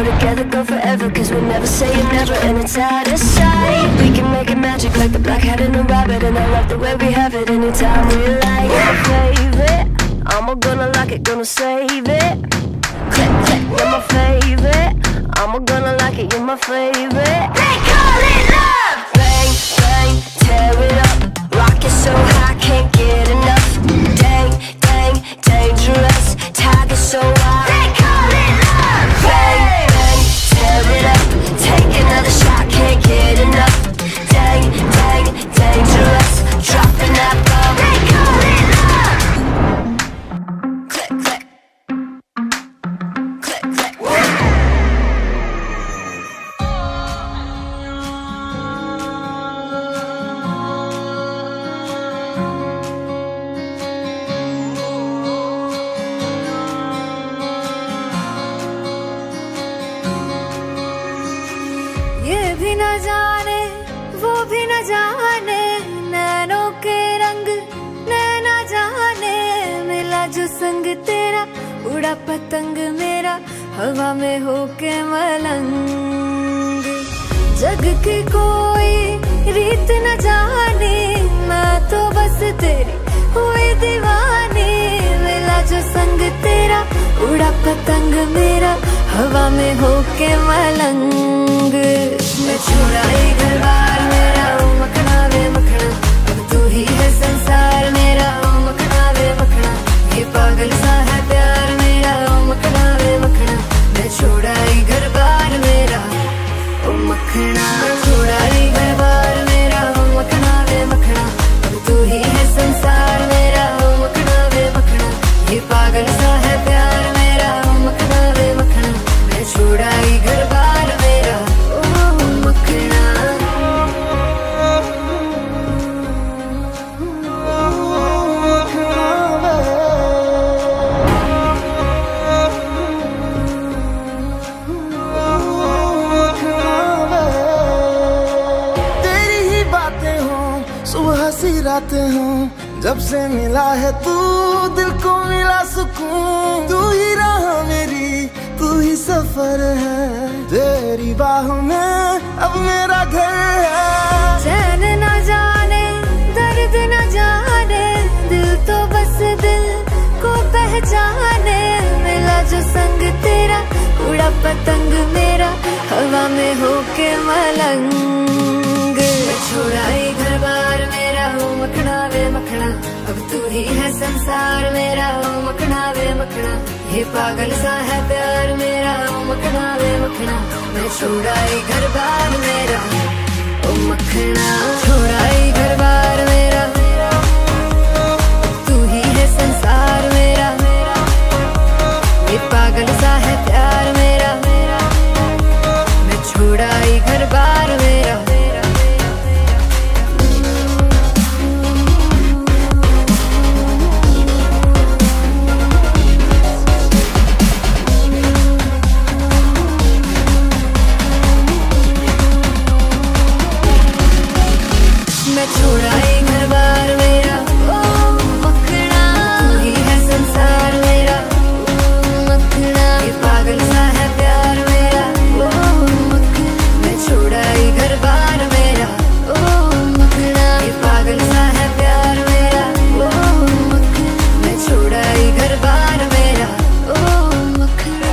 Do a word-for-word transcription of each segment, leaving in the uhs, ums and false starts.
go together, go forever, cause we'll never say never, and it's out of sight. We can make it magic like the black hat and the rabbit, and I love the way we have it anytime we like. My favorite, I'm gonna like it, gonna save it. Click, click, you're my favorite, I'm gonna like it, you're my favorite. They call it love! Bang, bang, tear it up, rock it so high, can't get enough. Dang, dang, dangerous, tiger so wild. They call it love! Bang, bang, tear it up, take another shot, can't get enough. Dang, dang, dangerous, dropping that bomb. They call it love! Click, click, click, click. ये भी न जाने वो भी न जाने, नैनों के रंग नैना जाने। मिला जो संग तेरा, उड़ा पतंग मेरा, हवा में होके मलंग। जग की कोई रीत न जाने, मैं तो बस तेरी हुई दीवानी। मिला जो संग तेरा, उड़ा पतंग मेरा, हवा में होके मलंग। मैं छुड़ाई घर बार मेरा, ओ मखना वे मखना, अब तू ही है संसार मेरा, ओ मखना वे मखना। ये पागल सा है प्यार मेरा, ओ मखना वे मखना। मैं छुड़ाई घर बार मेरा, ओ मखना। छुड़ाई घर बार मेरा, ओ मखना वे मखना, अब तू ही है संसार मेरा, ओ मखना वे मखना। ये पागल सा है प्यार मेरा, ओ मखना वे मखना। मैं छुड़ाई घर बार मेरा, ओ मखना। तेरी ही बातें हों, सुबह सी रातें हों, जब से मिला है तू, दिल को मिला सुकून। तू ही राह मेरी, तू ही सफर है, तेरी बाहों में अब मेरा घर है। चैन न जाने, दर्द न जाने, दिल तो बस दिल को पहचाने। मिला जो संग तेरा, उड़ा पतंग मेरा, हवा में होके मलंग। मैं छुड़ाई घर बार मेरा, ओ मखना वे मखना, अब तू ही है संसार मेरा, ओ मखना वे मखना। ये पागल सा है प्यार मेरा, ओ मखना वे मखना। मैं छुड़ाई घर बार मेरा, ओ मखना। छुड़ाई घर बार मेरा, तू ही है संसार मेरा, ये पागल सा है प्यार मेरा। मैं छुड़ाई घर बार मेरा। मैं छुड़ाई घर बार मेरा, ओ मखना। तू ही है संसार मेरा, ओ मखना। ये पागल सा है प्यार मेरा, ओ मखना। मैं छुड़ाई घर बार मेरा, ओ मखना। ये पागल सा है प्यार मेरा, ओ मखना। मैं छुड़ाई घर बार मेरा, ओ मखना।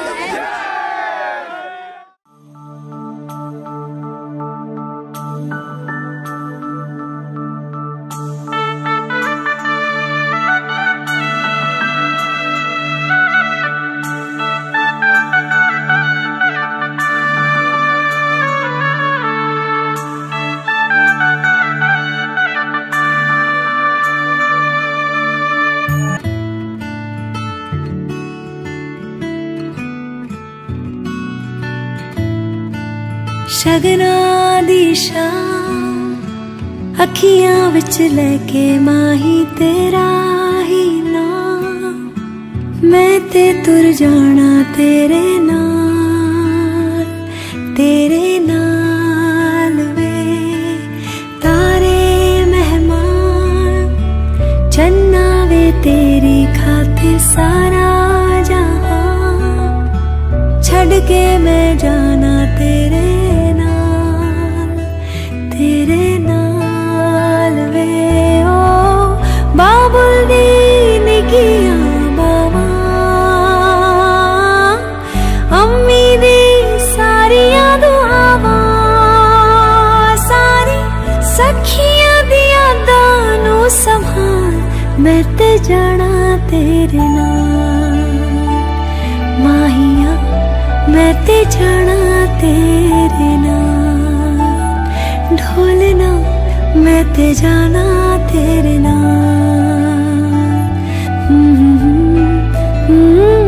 शगना दी शाम, अखियां विच लेके माही तेरा ही नाम। मैं ते तुर जाना तेरे नाल, तेरे नाल वे। तारे मेहमान, चन्ना वे तेरी खातिर सारा जहां। छड़ के मैं जाना तेरे नाल, तेरे नाल वे ओ बाबुल दी निकियां बावा, अम्मी दी सारियां दुआवां, सारी सखियां दी यादां नू संभाल, मैं ते जाना तेरे नाल, माहिया मैं ते जाना तेरे नाल, ढोलना मैं ते जाना तेरे नाल।